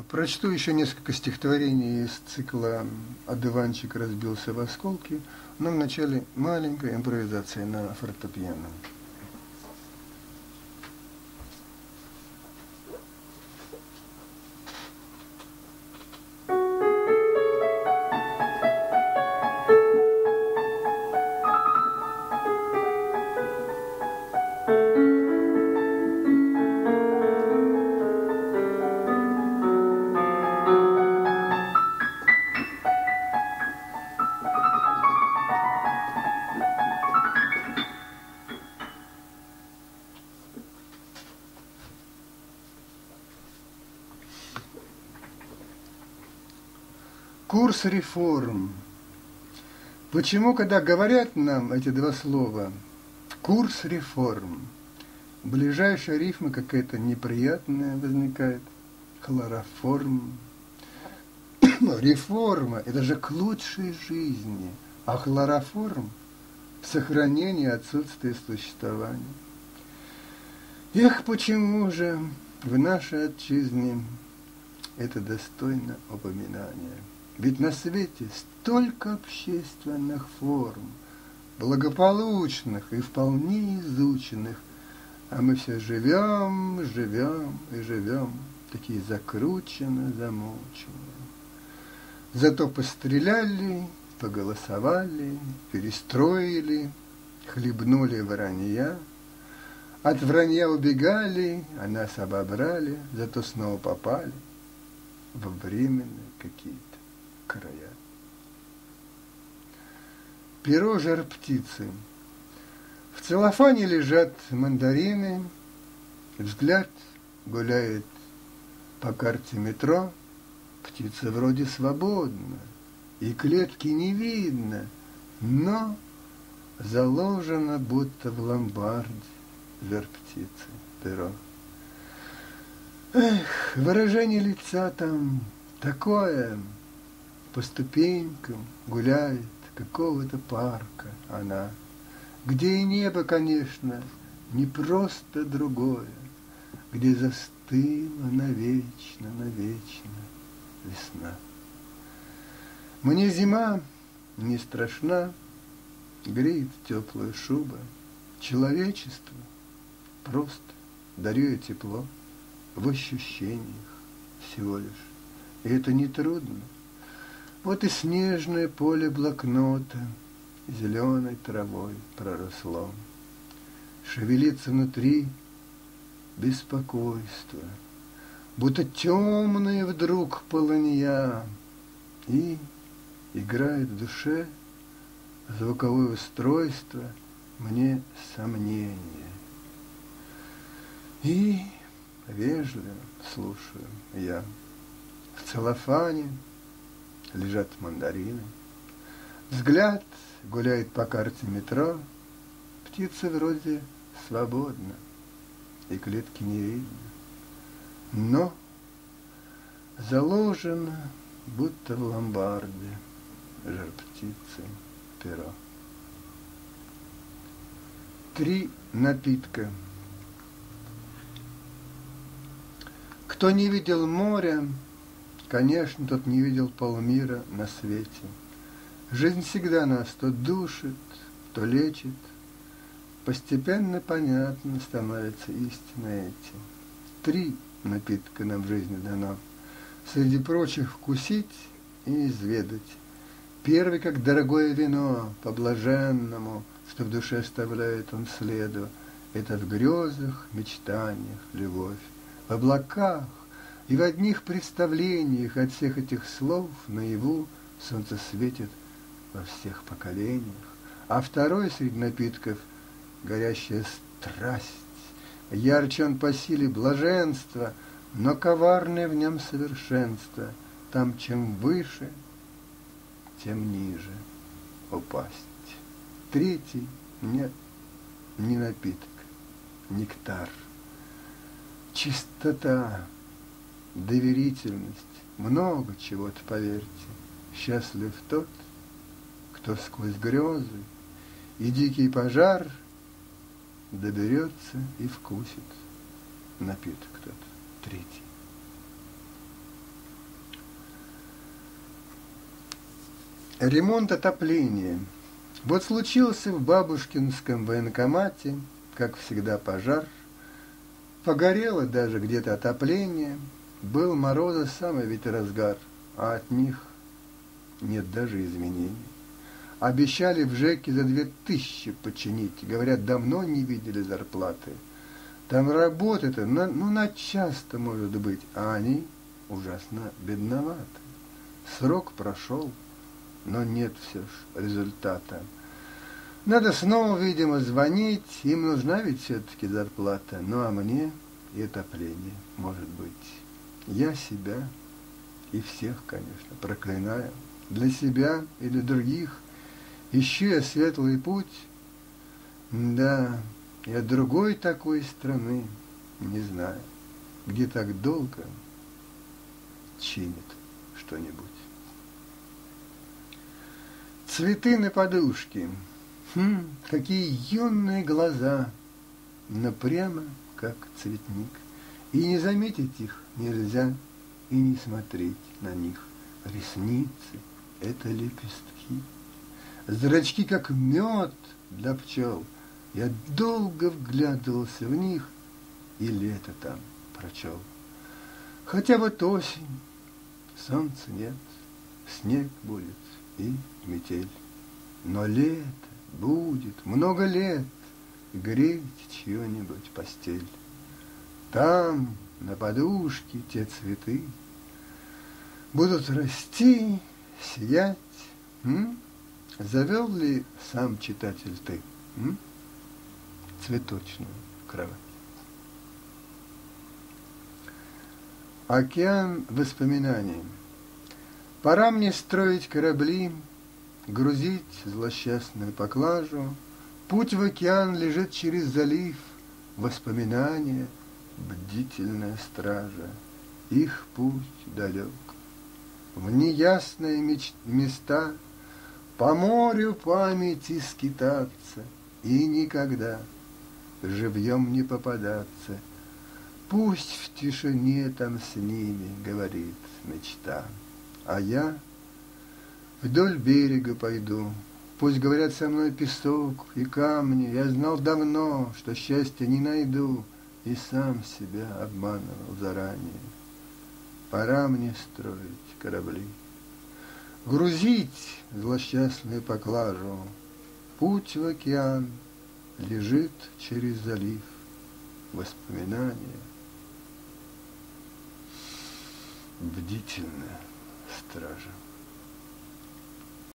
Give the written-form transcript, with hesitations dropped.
Прочту еще несколько стихотворений из цикла «Одуванчик разбился в осколки», но вначале маленькая импровизация на фортепиано. Курс реформ. Почему, когда говорят нам эти два слова «курс реформ», ближайшая рифма какая-то неприятная возникает? Хлороформ. Реформа – это же к лучшей жизни, а хлороформ – сохранение отсутствия существования. Эх, почему же в нашей отчизне это достойно упоминания? Ведь на свете столько общественных форм, благополучных и вполне изученных, а мы все живем, живем и живем, такие закрученные, замученные. Зато постреляли, поголосовали, перестроили, хлебнули вранья, от вранья убегали, а нас обобрали, зато снова попали во временные какие-то края. Перо жар-птицы. В целлофане лежат мандарины, взгляд гуляет по карте метро, птица вроде свободна, и клетки не видно, но заложено будто в ломбарде жар-птицы перо. Эх, выражение лица там такое, по ступенькам гуляет какого-то парка она, где и небо, конечно, не просто другое, где застыла навечно, навечно весна. Мне зима не страшна, греет теплая шуба, человечество просто дарю я тепло в ощущениях всего лишь, и это нетрудно. Вот и снежное поле блокнота зеленой травой проросло. Шевелится внутри беспокойство, будто темная вдруг полынья, и играет в душе звуковое устройство мне сомнения. И вежливо слушаю я. В целлофане лежат мандарины, взгляд гуляет по карте метро, птица вроде свободна, и клетки не видно, но заложено, будто в ломбарде, жар-птицы перо. 3 напитка. Кто не видел моря, конечно, тот не видел полмира на свете. Жизнь всегда нас то душит, то лечит. Постепенно понятно становится истина эти. 3 напитка нам в жизни дано. Среди прочих вкусить и изведать. Первый, как дорогое вино, по-блаженному, что в душе оставляет он следу. Это в грезах, мечтаниях любовь, в облаках и в одних представлениях от всех этих слов наяву солнце светит во всех поколениях. А второй среди напитков — горящая страсть. Ярче он по силе блаженства, но коварное в нем совершенство. Там чем выше, тем ниже упасть. 3 нет, не напиток, нектар. Чистота, доверительность, много чего-то, поверьте. Счастлив тот, кто сквозь грезы и дикий пожар доберется и вкусит напиток тот 3. Ремонт отопления. Вот случился в бабушкинском военкомате, как всегда, пожар. Погорело даже где-то отопление. Был мороза самый ведь разгар, а от них нет даже изменений. Обещали в ЖЭКе за 2000 починить. Говорят, давно не видели зарплаты. Там работы-то на час-то, может быть, а они ужасно бедноваты. Срок прошел, но нет все ж результата. Надо снова, видимо, звонить, им нужна ведь все-таки зарплата. Ну а мне и отопление, может быть. Я себя и всех, конечно, проклинаю. Для себя и для других ищу я светлый путь. Да, я другой такой страны не знаю, где так долго чинит что-нибудь. Цветы на подушке. Какие юные глаза, но прямо как цветник. И не заметить их нельзя, и не смотреть на них. Ресницы — это лепестки. Зрачки, как мед для пчел. Я долго вглядывался в них и лето там прочел. Хотя вот осень, солнца нет, снег будет и метель. Но лето будет много лет греть чью-нибудь постель. Там, на подушке, те цветы будут расти, сиять. Завел ли сам читатель ты цветочную кровать? Океан воспоминаний. Пора мне строить корабли, грузить злосчастную поклажу. Путь в океан лежит через залив, воспоминания, бдительная стража. Их путь далек. В неясные места по морю памяти скитаться и никогда живьем не попадаться. Пусть в тишине там с ними говорит мечта, а я вдоль берега пойду. Пусть говорят со мной песок и камни. Я знал давно, что счастья не найду, и сам себя обманывал заранее. Пора мне строить корабли, грузить злосчастную поклажу. Путь в океан лежит через залив, воспоминания, бдительная стража.